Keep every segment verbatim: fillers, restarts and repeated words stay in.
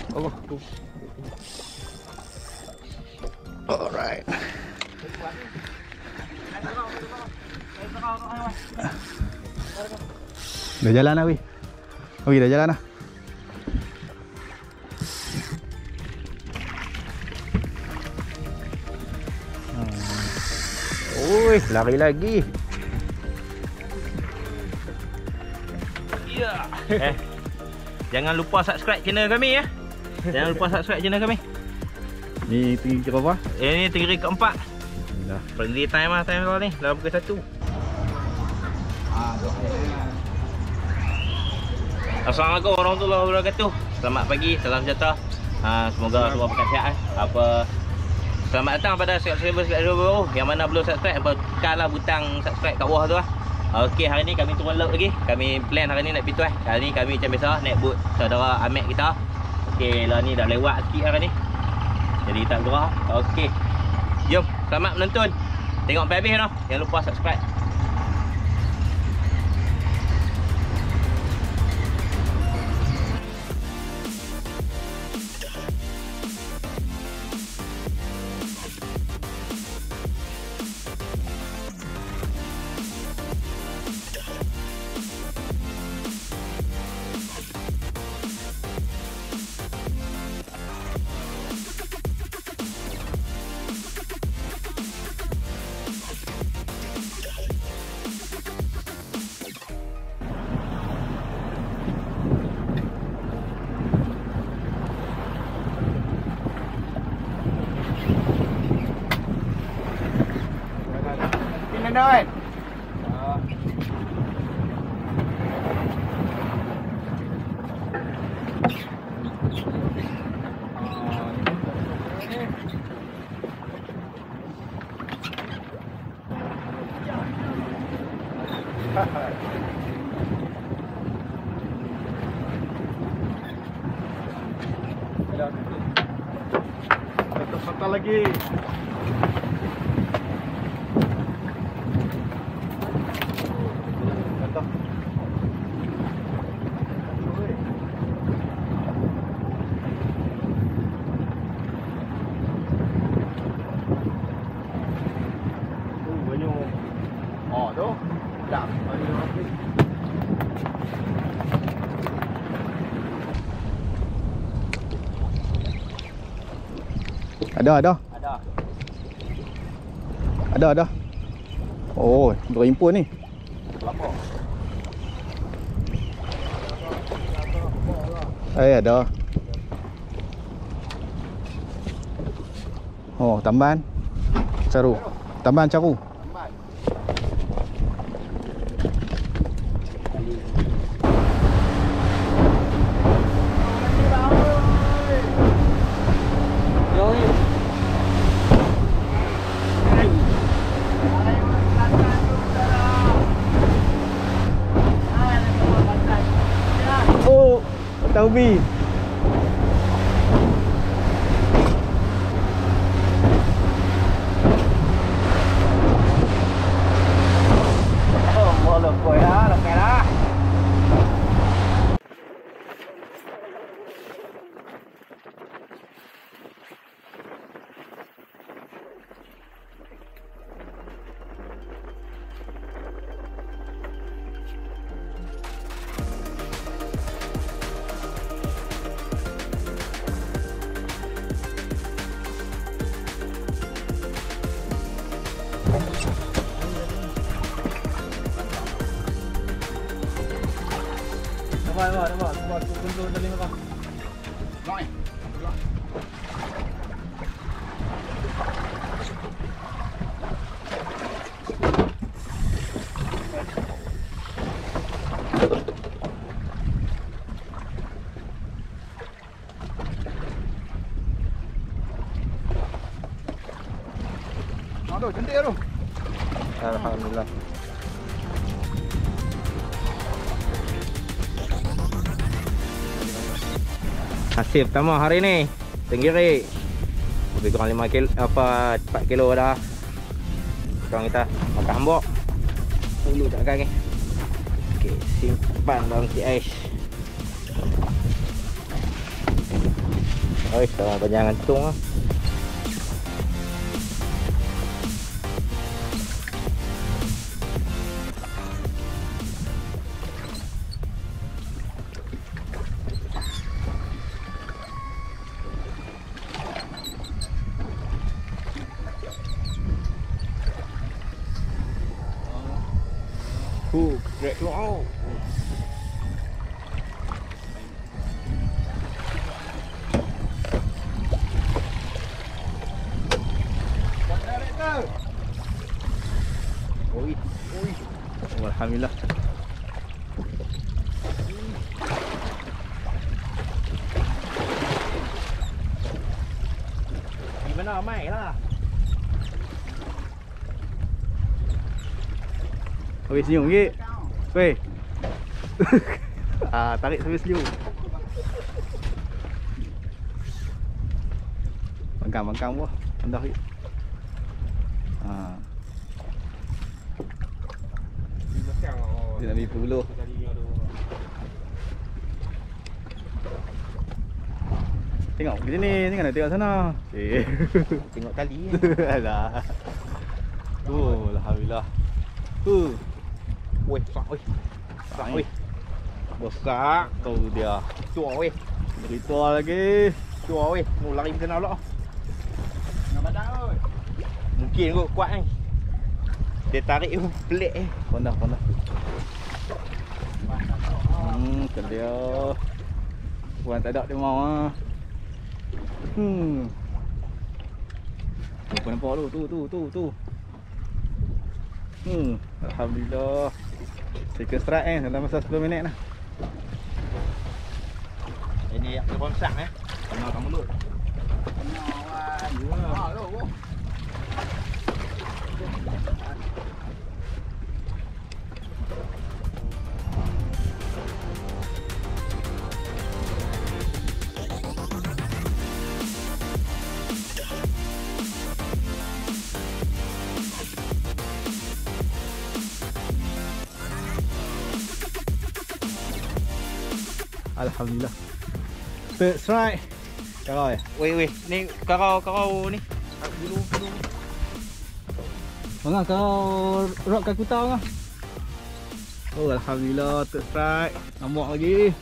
Oh. Alright. Dah jalan lah weh. Okey dah jalan lah. Oi, lari lagi. Ya. Eh. Jangan lupa subscribe channel kami ya. Jangan lupa subscribe channel kami. Ni tinggi ke berapa? Eh ni tinggi keempat. Dah. Berhenti time lah time ni dalam pukul satu. Ah, Assalamualaikum warahmatullahi wabarakatuh. Selamat pagi, salam sejahtera. Ha, semoga semua pekan sihat eh. Apa selamat datang pada subscriber baru yang mana belum subscribe, apa tekanlah butang subscribe kat bawah tu lah. Okey, hari ni kami turun laut lagi. Kami plan hari ni nak pergi tu eh. Hari ni kami macam biasa naik boat saudara Ahmed kita. Okey, lah ni dah lewat sikit hari ni. Jadi kita gerah. Okey. Jom, selamat menonton. Tengok sampai habis noh. Jangan lupa subscribe. Kan? Patah lagi. Ada, ada. Ada. Ada, ada. Oh, berimpun ni. Lapor. Eh, ada. Oh, tamban. Caru. Tamban caru. Tamban. Oh, Taubi. Oh, boleh koi dah, lepas dah. Nampak, nampak, nampak. Nampak, kuntur tali nampak. Nampak ni? Aduh, cantik tu. Alhamdulillah. Hasil pertama hari ni Tenggiri. Lebih kurang lima kilo apa empat kilo dah. Sekarang kita makan hambuk. Dulu tak kan ni. Okey, simpan dalam si ais. Oi, sama panjang gantung ah. Uh, great wow. Oi, oi. Alhamdulillah. Gimana mai lah. Oi, senyum sikit. Weh. Ah, tarik sampai senyum. Bangkang-bangkang buah. Rendah sikit. Ha. Dia nak nipu dulu. Tengok ke sini, tengok nak tengok sana. Eh. Tengok tali. Alah. Oh, alhamdulillah. Tu. Weh, sak weh. Sak weh. Besar tu dia. Cua weh. Berita lagi. Cua weh. Mau lari ke sana pula. Nak badak oi. Mungkin kot kuat ni. Dia tarik tu pelik eh. Pondah, pondah. Hmm, kan dia. Bukan tak ada dia mau ah. Hmm. Apa nampak tu? Tu, tu, tu, tu. Hmm, alhamdulillah. Second strike eh dalam masa sepuluh minit lah. Ini yang rosak eh. Kena kat mulut. Ah, tu. Alhamdulillah. Third strike. Karau ya? Weh weh, ni karau-karau ni. Dulu dulu. Bang kau rock kat kutau ngah. Oh, alhamdulillah third strike. Nampak lagi.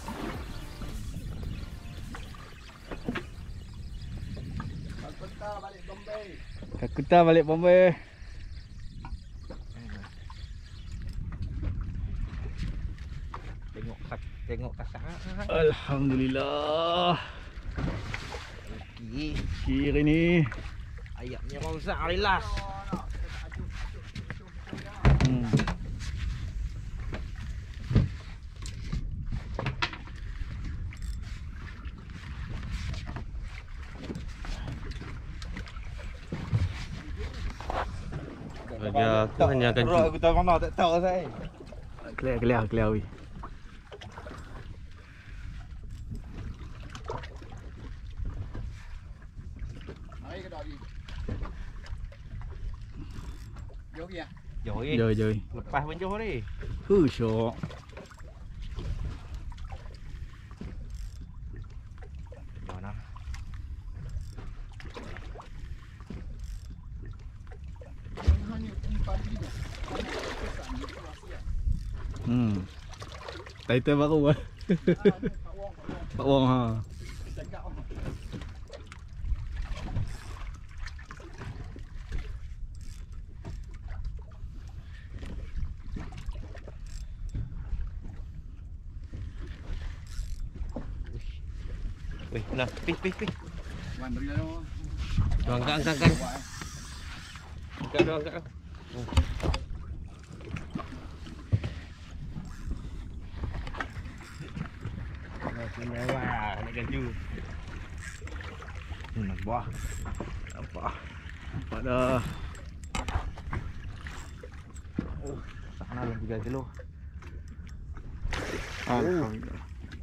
Kalkutta balik Bombay. Kalkutta balik Bombay. Tengok tengok kasar. Alhamdulillah. Okey. Kiri ni. Ayamnya rosak hari last. Hmm. Dia aku hanya akan Rock aku tahu mana tak tahu saya. Clear, clear, clear weh. Mari ke dak ni. Jauh ya. Jauh eh. Jom, jom. Lepas pun jauh ni. Huh, syok. Mana? Hanya empat ni. Hmm. Title baru ah. Pak Wong ha. Weh, nah, pih pih pih. Wan beri dah. Angkat angkat angkat. Angkat dah angkat dah. Wah, nak gaju. Hmm, nampak. Nampak. Nampak dah. Oh, sana dalam tiga kilo. Alhamdulillah.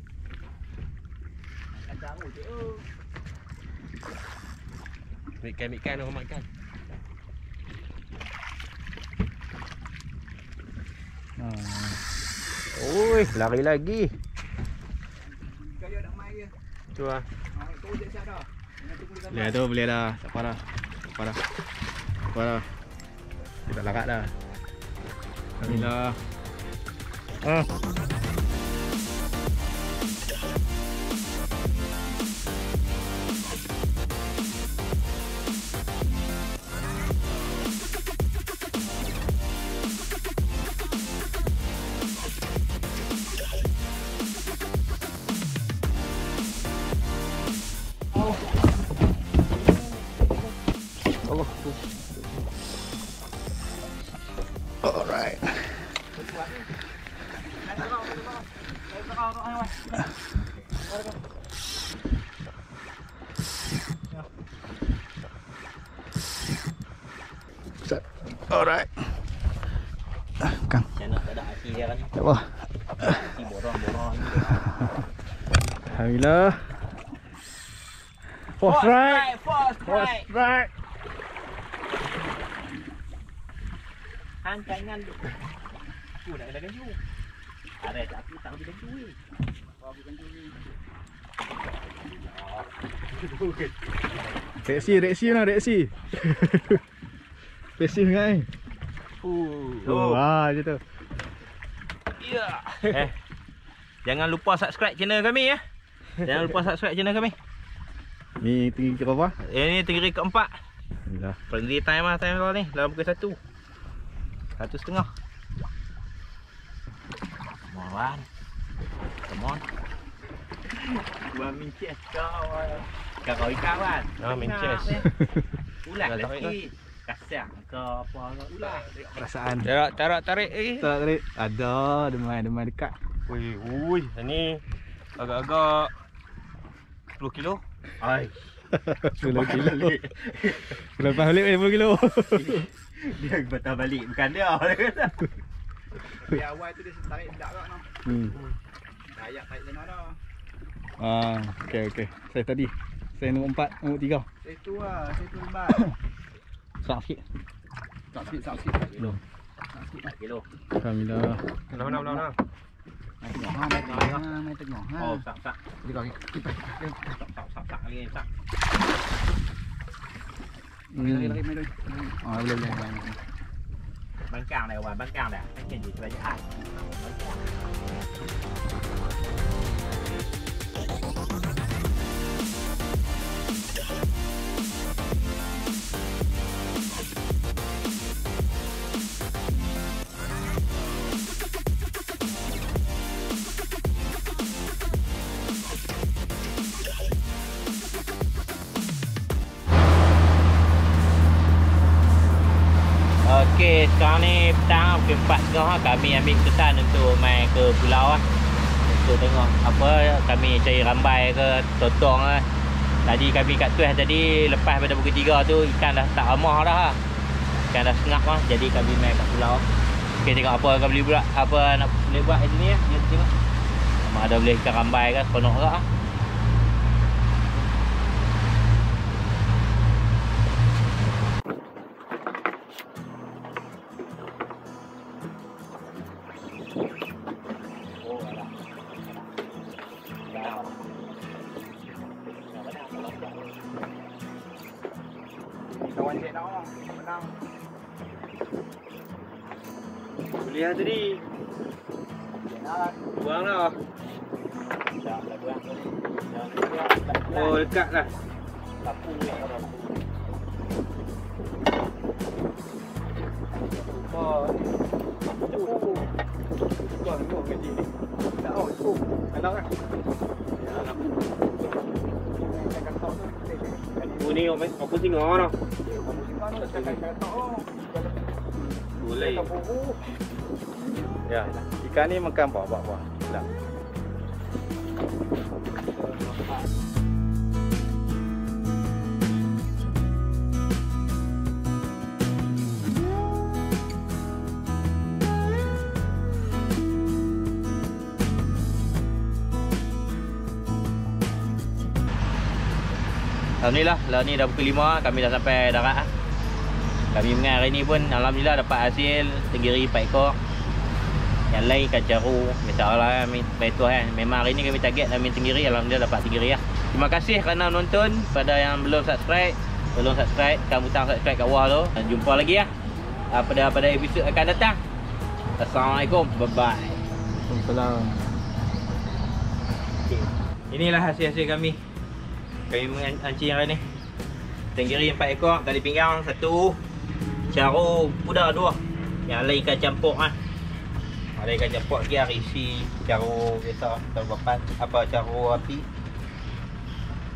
Ikan ikan orang makan. Ha. Oi, lari lagi. Kaya nak mai ke? Tu lah. Boleh tu, boleh dah. Tak apa dah. Tak apa dah. Tak apa dah. Dia tak larat dah. Alhamdulillah. Ah. Alright. Alright. Kang. Channel tak ada hati dia kan. Tak apa. Hati borong-borong. Alhamdulillah. Force strike. Force Force strike. strike. Hang jangan tu. Tu nak kena ganju. Ada tak aku tak boleh ganju weh. Kau boleh ganju weh. Reaksi, reaksi lah, reaksi. Reaksi dengan ni. Oh, ah, macam tu. Ya. Eh. Jangan lupa subscribe channel kami ya. Jangan lupa subscribe channel kami. Ni tinggi ke berapa? Eh ni tinggi keempat. Alhamdulillah. Friendly time lah time kalau ni. Dalam pukul satu. Satu setengah. Come on. Come on. Gua minces kau. Kau ikan kan? Ah, minces. Ulat lagi. Kasar ke apa ke ulat. Perasaan. Tarik, tarik, tarik. Eh. Tak tarik. Ada, demai, demai dekat. Ui, ui. Ni agak-agak sepuluh kilo. Ai. sepuluh kilo. Lepas balik sepuluh kilo. Dia patah balik bukan dia. Dia awal tu dia tarik bedak kat noh. Hmm. Dah ayak tarik sana dah. Ah, okey okey. Saya tadi. Saya nombor empat, nombor tiga. Saya tu lah, saya tu lembat. Sak sikit. Tak sikit, tak sikit. Kilo. empat kilo. Alhamdulillah. Mana mana mana. Mai tengok ha, mai tengok ha, mai tengok ha. Oh, sak sak. Jadi kau kipas. Sak sak sak sak lagi sak. Lari lari mai dulu. Ah, boleh boleh. Bán cao này ngoài bán cao nè, cái gì vậy ai? Okey, sekarang ni petang pukul empat setengah kami ambil keputusan untuk main ke pulau lah. Untuk tengok apa kami cari rambai ke totong lah. Tadi kami kat Tuas tadi lepas pada pukul tiga tu ikan dah tak ramah dah lah. Ikan dah sengap lah. Jadi kami main kat pulau. Okey, tengok apa kau boleh buat, apa nak boleh buat kat sini lah. Jom tengok. Sama ada boleh ikan rambai ke seronok ke lah. Kawan cik nak lah, menang. Boleh lah tadi. Cik nak. Buang lah. Dah dah buang. Oh, dekat lah. Sapu ni orang. Oh. Cukup. Cukup tengok gaji ni. Tak oh, cukup. Anak kan. Ya, anak. Saya kata tu. Oh, ni aku tengok lah. Boleh. Ya, ikan ni makan buah-buah. Sedap. Alhamdulillah, lah ni dah pukul lima, kami dah sampai darat. Kami mengai hari ni pun alhamdulillah dapat hasil tenggiri empat ekor. Yang lain ikan jaru, misalnya lah main tu kan. Memang hari ni kami target nak main tenggiri, alhamdulillah dapat tenggiri lah. Terima kasih kerana menonton. Pada yang belum subscribe, belum subscribe, tekan butang subscribe kat bawah tu. Dan jumpa lagi ya pada pada episod akan datang. Assalamualaikum. Bye bye. Waalaikumsalam. Okay. Inilah hasil-hasil kami. Kami mengancing hari ni. Tenggiri empat ekor, tali pinggang satu, carung pudar dua. Yang lain ikan campur ah. Ada ikan campur lagi, isi carung biasa, carung papan, apa carung api.